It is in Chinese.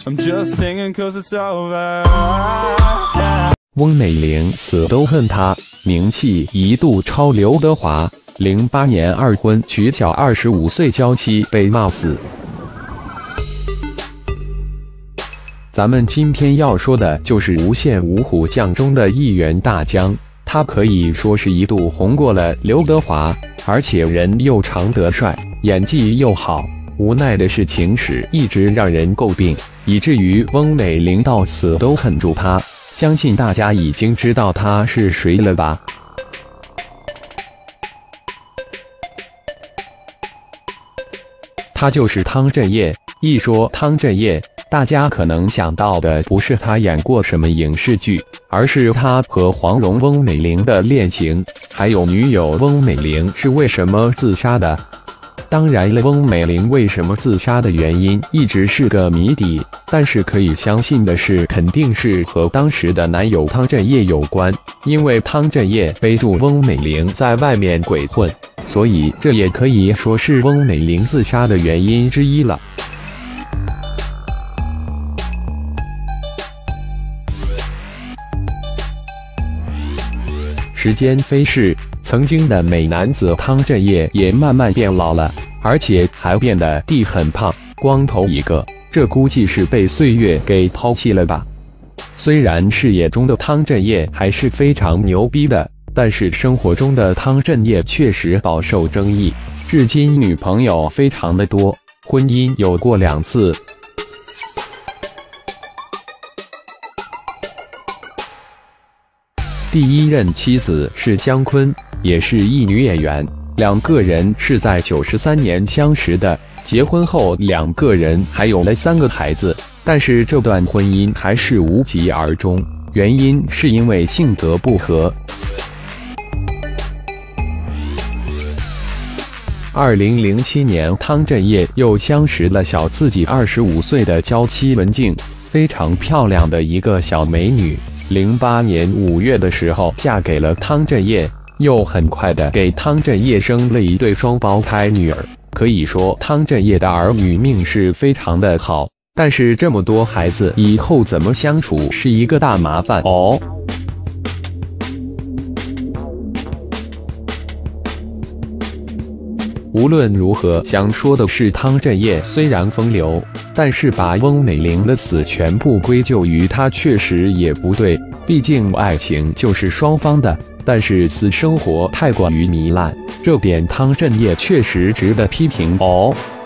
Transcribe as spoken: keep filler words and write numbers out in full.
I'm just singing cause it's over. 翁美玲死都恨他，名气一度超刘德华。零八年二婚娶小二十五岁娇妻被骂死。咱们今天要说的就是《无线五虎将》中的一员大江，他可以说是一度红过了刘德华，而且人又长得帅，演技又好。无奈的是情史一直让人诟病，以至于翁美玲到死都恨住他。相信大家已经知道他是谁了吧？他就是汤镇业。一说汤镇业，大家可能想到的不是他演过什么影视剧，而是他和黄蓉翁美玲的恋情，还有女友翁美玲是为什么自杀的。当然了，翁美玲为什么自杀的原因一直是个谜底，但是可以相信的是，肯定是和当时的男友汤镇业有关，因为汤镇业背住翁美玲在外面鬼混，所以这也可以说是翁美玲自杀的原因之一了。时间飞逝，曾经的美男子汤镇业也慢慢变老了，而且还变得地很胖，光头一个，这估计是被岁月给抛弃了吧。虽然视野中的汤镇业还是非常牛逼的，但是生活中的汤镇业确实饱受争议，至今女朋友非常的多，婚姻有过两次。第一任妻子是姜昆，也是一女演员，两个人是在九十三年相识的，结婚后两个人还有了三个孩子，但是这段婚姻还是无疾而终，原因是因为性格不合。二零零七年，汤镇业又相识了小自己二十五岁的娇妻文静，非常漂亮的一个小美女。零八年五月的时候嫁给了汤镇业，又很快的给汤镇业生了一对双胞胎女儿。可以说汤镇业的儿女命是非常的好，但是这么多孩子以后怎么相处是一个大麻烦哦。无论如何，想说的是，汤镇业虽然风流，但是把翁美玲的死全部归咎于他，确实也不对。毕竟爱情就是双方的，但是私生活太过于糜烂，这点汤镇业确实值得批评哦。